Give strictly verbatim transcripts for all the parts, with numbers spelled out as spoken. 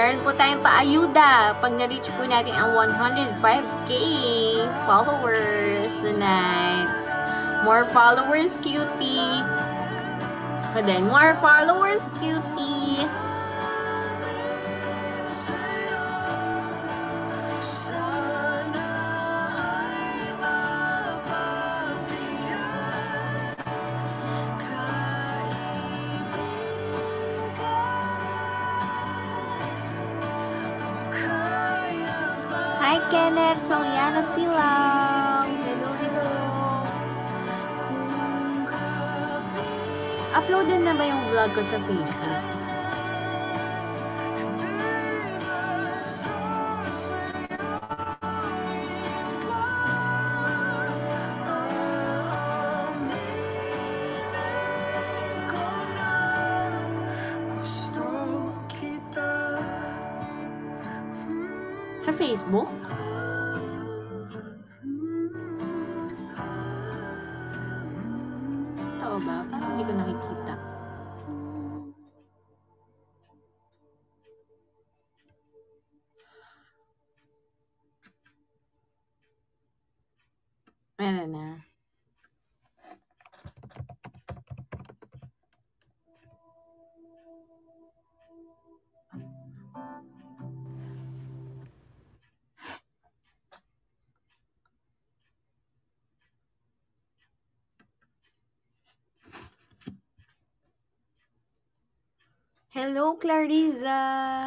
meron po tayong paayuda pag na-reach po natin ang one hundred five K followers tonight. More followers, cutie. And then, more followers, cutie. Hi, Kenneth Saliana Silang. Hello, hello. Uploaded na ba yung vlog ko sa Facebook? Sa Facebook? Totoo ba? Parang hindi ko nakikita. Meron na. Hello, Clariza.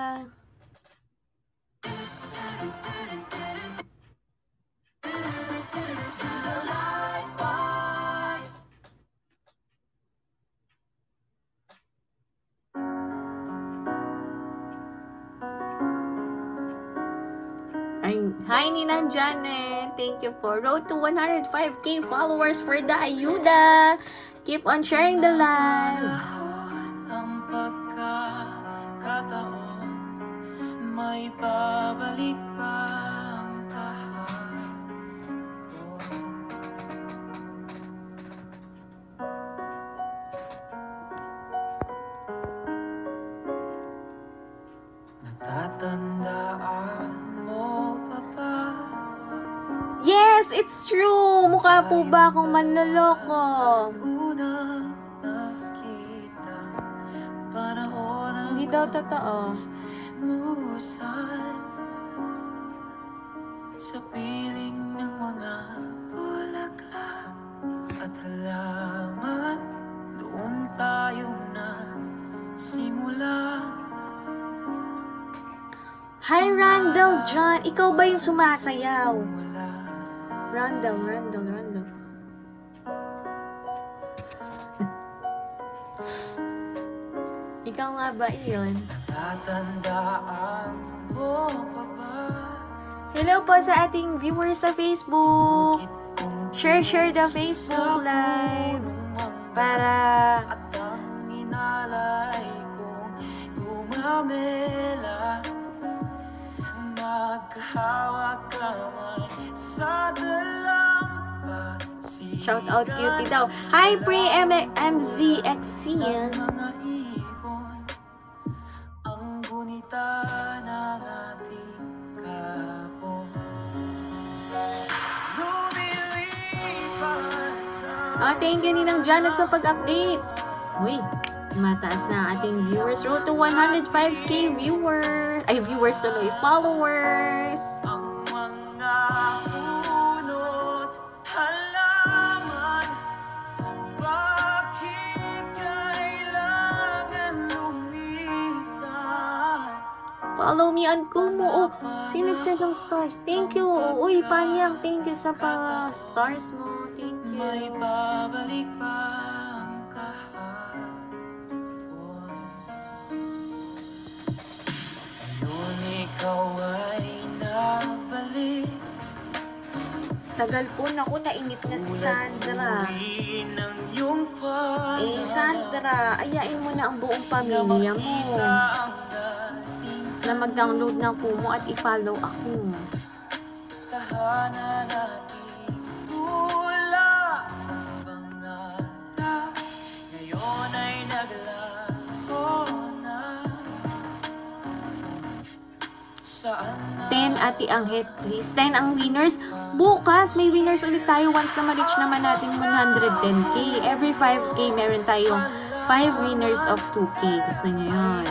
Hi, Ninang Janet. Thank you for road to one hundred five K followers for the ayuda. Keep on sharing the live. May babalik pa ang tahan. Natatandaan mo ka pa? Yes, it's true. Mukha po ba akong manloloko? Unang nakita, panahon ang hindi daw totoo. Musan sa piling ng mga bulaklak at halaman, doon tayo nagsimula. Hi, Randall John. Ikaw ba yung sumasayaw? Randall, Randall, Randall. Ikaw nga ba iyon? Hello po sa ating viewers sa Facebook. Share, share the Facebook live para shout out cutie daw. Hi, Pre M Z X C. Oh, thank you Ninang Janet sa pag-update. Uy, mataas na ang ating viewers. Road to one hundred five K viewers. Ay, viewers tuloy. Followers. Ang mga punot, halaman, bakit kailangan lumisan? Follow me on Kumu. Oh, sino nag-send ng stars? Thank you. Uy, Panyang, thank you sa pa-stars mo. Thank you. May babalik pa ang kahapon. Ngayon ikaw ay nabalik. Tagal po, naku, nainip na si Sandra. Eh, Sandra, ayain mo na ang buong pamilya mo na mag-download ng Kumu at i-follow ako. Tahanan natin tula pangarap, ngayon ay naglaho na. ten, Ate Anghet, please. ten ang winners. Bukas, may winners ulit tayo once na ma-reach naman natin one hundred ten K. Every five K, meron tayong five winners of two K. Gusto nyo yun.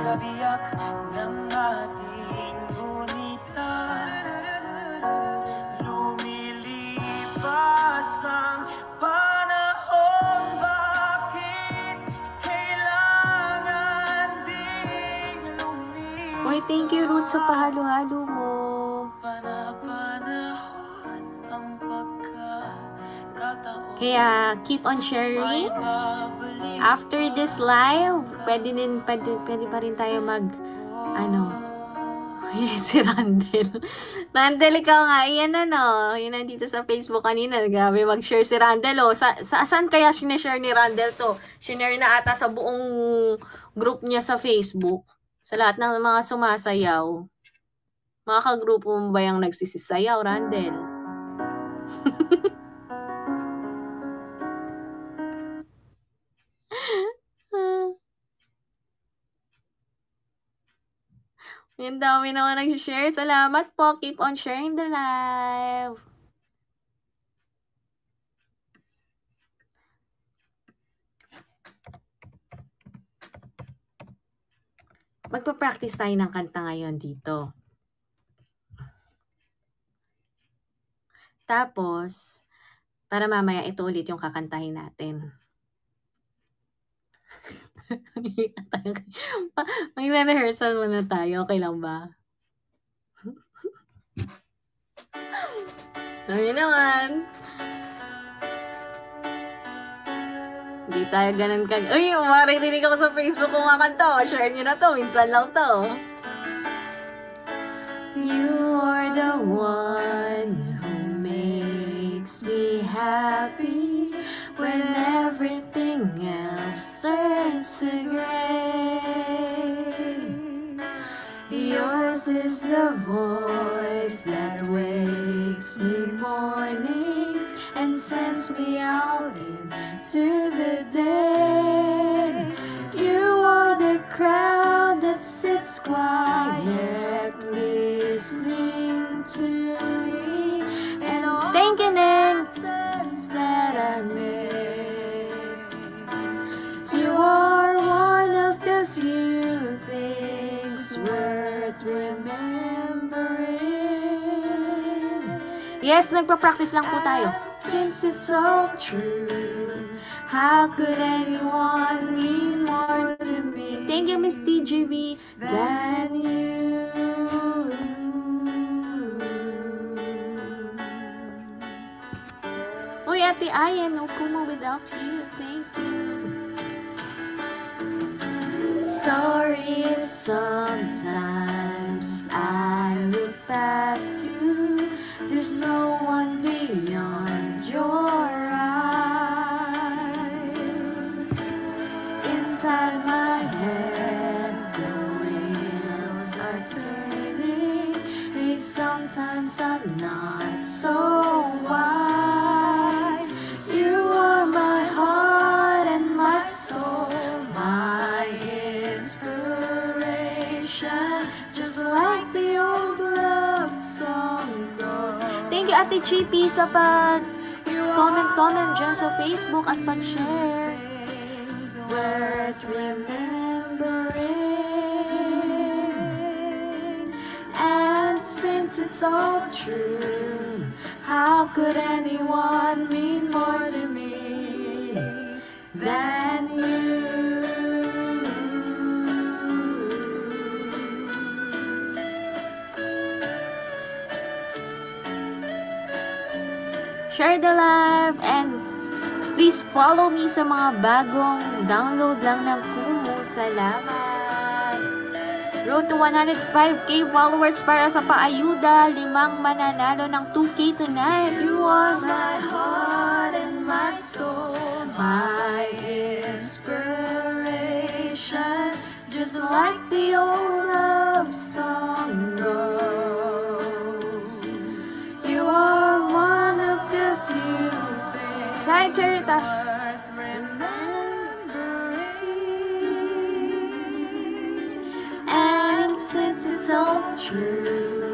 Uy, thank you, Ruth, sa pahalo-halo mo. Kaya, keep on sharing. After this live, pwede, din, pwede, pwede pa rin tayo mag, ano, si Randel. Randel, ikaw nga, yan ano, yun nandito sa Facebook kanina, grabe mag-share si Randel, oh. Sa, sa, saan kaya sinashare ni Randel to? Sinare na ata sa buong group niya sa Facebook. Sa lahat ng mga sumasayaw. Mga kagrupo mo ba yung nagsisisayaw, Randel? Ang dami naman nag-share. Salamat po. Keep on sharing the live. Magpa-practice tayo ng kanta ngayon dito. Tapos, para mamaya ito ulit yung kakantahin natin. Mag-rehearsal muna tayo. Okay lang ba? Dami naman. Hindi tayo ganun kag... Uy, maririnig ako sa Facebook kung makakanta. Share nyo na to. Minsan lang to. You are the one who makes me happy when everything else turns to gray. Yours is the voice that wakes me mornings and sends me out into the day. You are the crowd that sits quiet listening to me and all thank you, Nen, that I made. You are one of the few things worth remembering. Yes, nagpa-practice lang po tayo. Since it's all true, how could anyone mean more to me? Thank you, Miss T G B, than you. Uy, Ate Ayan, no kumo without you. Thank you. Sorry if sometimes I look past you. There's no one beyond your eyes. Inside my head, the wheels are turning. And sometimes I'm not so wise. You are my heart and my soul, my inspiration, just like the old love song goes. Thank you, Ate Chippy, sa pag-comment-comment dyan sa Facebook at pag-share. Worth remembering. And since it's all true, how could anyone mean more to me than you? Share the live and please follow me sa mga bagong download lang ng Kumu. Salamat! Road to one hundred five K followers para sa paayuda. Limang mananalo ng two K tonight. You are my heart and my soul, my inspiration, just like the old love song goes. You are one of the few things Hi, Cherita. worth remembering. And since it's all true,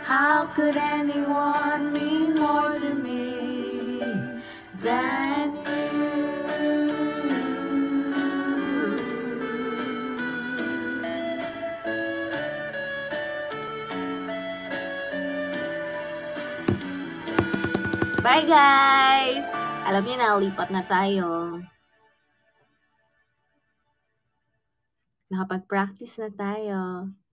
How could anyone mean more to me than you? Bye guys! Alam niyo na, lipat na tayo. Nakapag-practice na tayo.